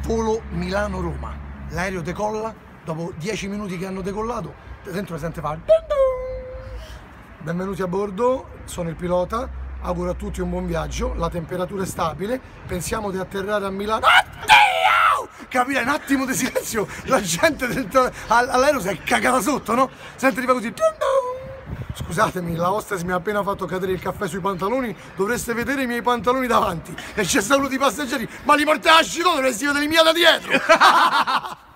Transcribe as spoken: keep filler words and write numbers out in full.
volo Milano-Roma. L'aereo decolla, dopo dieci minuti che hanno decollato, dentro la sente fare benvenuti a bordo, sono il pilota, auguro a tutti un buon viaggio, la temperatura è stabile, pensiamo di atterrare a Milano. Oddio! Capire, un attimo di silenzio, la gente dentro all'aereo si è cagata sotto, no? Sente, fa così. Scusatemi, la hostess mi ha appena fatto cadere il caffè sui pantaloni, dovreste vedere i miei pantaloni davanti. E c'è stato uno dei passeggeri, ma li portai a scito, dovresti vedere i miei da dietro.